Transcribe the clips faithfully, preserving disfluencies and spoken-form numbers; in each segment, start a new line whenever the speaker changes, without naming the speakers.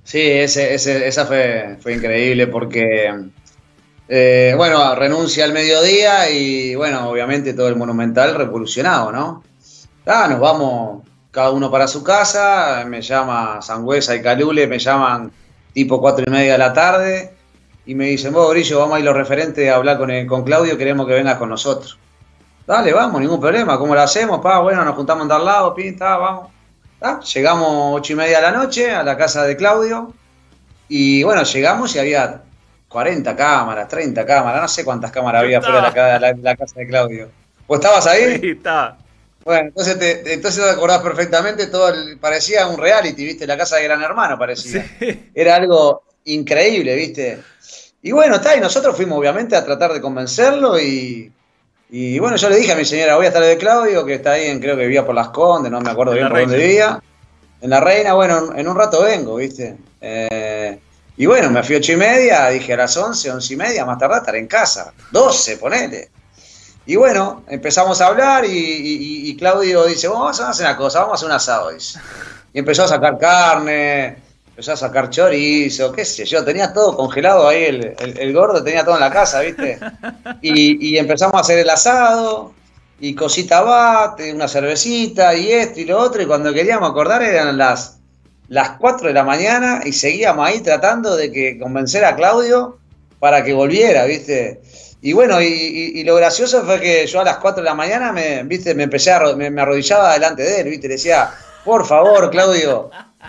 Sí, ese, ese, esa fue, fue increíble porque, eh, bueno, renuncia al mediodía y, bueno, obviamente todo el Monumental revolucionado, ¿no? Ah, nos vamos cada uno para su casa, me llama Sangüesa y Calule, me llaman tipo cuatro y media de la tarde y me dicen, vos, Grillo, vamos a ir los referentes a hablar con, el- con Claudio, queremos que vengas con nosotros. Dale, vamos, ningún problema, ¿cómo lo hacemos? Pa, bueno, nos juntamos en tal lado, pinta, vamos. Ah, llegamos ocho y media de la noche a la casa de Claudio y bueno, llegamos y había cuarenta cámaras, treinta cámaras, no sé cuántas cámaras
Yo
había fuera de la,
estaba.
ca- la- la casa de Claudio. ¿Vos estabas
Sí,
ahí?
estaba.
Bueno, entonces te, entonces te acordás perfectamente, todo el- parecía un reality, ¿viste? La casa de Gran Hermano
Sí.
parecía. Era algo increíble, ¿viste? Y bueno, está, y nosotros fuimos obviamente a tratar de convencerlo y, y bueno, yo le dije a mi señora, voy a estar de Claudio, que está ahí, en, creo que vivía por Las Condes, no me acuerdo
En
bien
la
por dónde
reina.
vivía, en La Reina, bueno, en, en un rato vengo, ¿viste? Eh, y bueno, me fui ocho y media, dije a las once, once y media, más tarde estaré en casa, doce, ponele. Y bueno, empezamos a hablar y, y- y Claudio dice, "Bueno, vamos a hacer una cosa, vamos a hacer un asado", dice. Y empezó a sacar carne, empezó a sacar chorizo, qué sé yo, tenía todo congelado ahí, el, el- el gordo tenía todo en la casa, ¿viste? Y, y empezamos a hacer el asado, y cosita bate, una cervecita, y esto y lo otro, y cuando queríamos acordar eran las, las cuatro de la mañana, y seguíamos ahí tratando de que convencer a Claudio para que volviera, ¿viste? Y bueno, y, y- y lo gracioso fue que yo a las cuatro de la mañana me, ¿viste? Me empecé a, arro- me, me arrodillaba delante de él, ¿viste? Le decía, por favor, Claudio,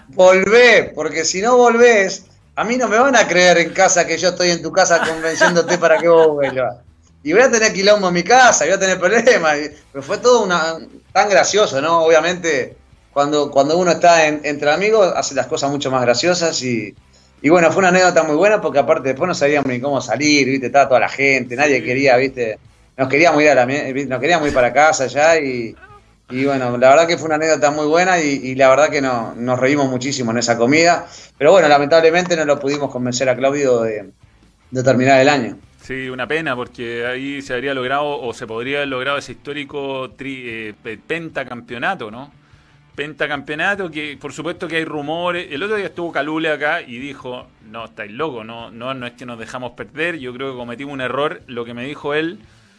volvé, porque si no volvés, a mí no me van a creer en casa que yo estoy en tu casa convenciéndote para que vos vuelvas. Y voy a tener quilombo en mi casa, y voy a tener problemas. y- Pero fue todo una, tan gracioso, ¿no? Obviamente, cuando, cuando uno está en- entre amigos, hace las cosas mucho más graciosas y, y bueno, fue una anécdota muy buena porque aparte después no sabíamos ni cómo salir, ¿viste? Estaba toda la gente, nadie
Sí.
quería, ¿viste? Nos queríamos ir a la, mie- ¿viste? Nos queríamos ir para casa ya y, y bueno, la verdad que fue una anécdota muy buena y, y la verdad que no, nos reímos muchísimo en esa comida. Pero bueno, lamentablemente no lo pudimos convencer a Claudio de, de terminar el año.
Sí, una pena porque ahí se habría logrado o se podría haber logrado ese histórico tri, eh, pe- pentacampeonato, ¿no? Pentacampeonato que por supuesto que hay rumores. El otro día estuvo Calule acá y dijo, no, estáis locos, no, no, no es que nos dejamos perder, yo creo que cometimos un error. Lo que me dijo él,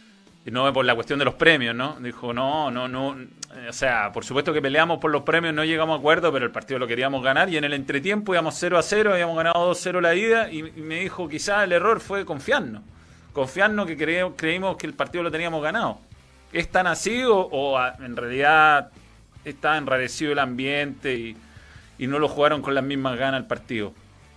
y no por la cuestión de los premios, ¿no? Dijo, no, no, no. O sea, por supuesto que peleamos por los premios, no llegamos a acuerdo, pero el partido lo queríamos ganar y en el entretiempo íbamos cero a cero, habíamos ganado dos cero la ida y, y me dijo, quizás el error fue confiarnos. Confiarnos que cre creímos que el partido lo teníamos ganado. ¿Es tan así o, o a, en realidad está enrarecido el ambiente y, y no lo jugaron con las mismas ganas el partido?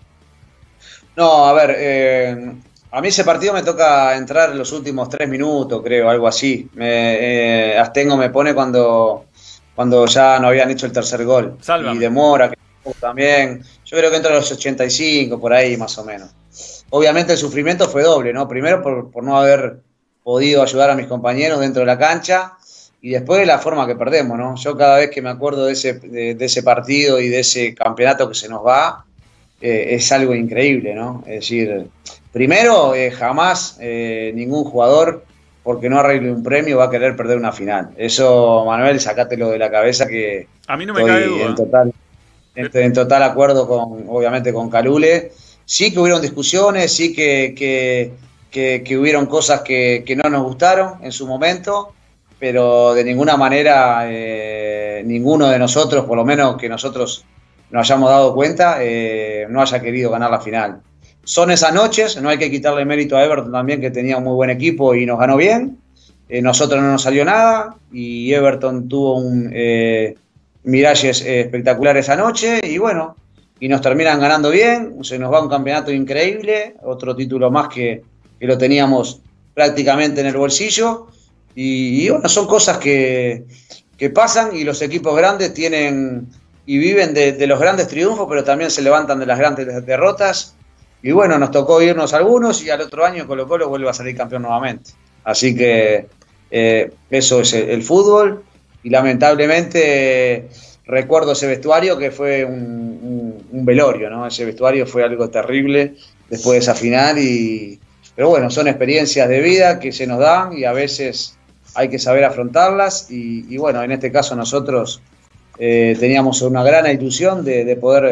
No, a ver, eh, a mí ese partido me toca entrar en los últimos tres minutos, creo, algo así. Me, eh, Astengo me pone cuando, cuando ya no habían hecho el tercer gol. Y
Sálvame.
demora, que también. Yo creo que entra a los ochenta y cinco, por ahí más o menos. Obviamente el sufrimiento fue doble, ¿no? Primero por, por no haber podido ayudar a mis compañeros dentro de la cancha y después de la forma que perdemos, ¿no? Yo cada vez que me acuerdo de ese, de, de ese partido y de ese campeonato que se nos va, eh, es algo increíble, ¿no? Es decir, primero, eh, jamás eh, ningún jugador, porque no arregle un premio, va a querer perder una final. Eso, Manuel, sacátelo de la cabeza que
A mí no me cabe
estoy en
duda.
total, en,
Eh,
en total acuerdo con, obviamente, con Calule. Sí que hubieron discusiones, sí que, que, que, que hubieron cosas que, que, no nos gustaron en su momento, pero de ninguna manera eh, ninguno de nosotros, por lo menos que nosotros nos hayamos dado cuenta, eh, no haya querido ganar la final. Son esas noches, no hay que quitarle mérito a Everton también, que tenía un muy buen equipo y nos ganó bien. Eh, nosotros no nos salió nada y Everton tuvo un eh, Miralles eh, espectacular esa noche y bueno, y nos terminan ganando bien, se nos va un campeonato increíble, otro título más que, que lo teníamos prácticamente en el bolsillo y, y bueno, son cosas que, que pasan y los equipos grandes tienen y viven de, de los grandes triunfos, pero también se levantan de las grandes derrotas. Y bueno, nos tocó irnos algunos y al otro año Colo Colo vuelve a salir campeón nuevamente. Así que eh, eso es el, el fútbol y lamentablemente eh, recuerdo ese vestuario que fue un, un, un velorio, ¿no? Ese vestuario fue algo terrible después de esa final y pero bueno, son experiencias de vida que se nos dan y a veces hay que saber afrontarlas y, y bueno, en este caso nosotros Eh, teníamos una gran ilusión de, de poder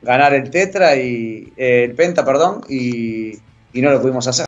ganar el tetra y eh, el penta, perdón, y, y no lo pudimos hacer.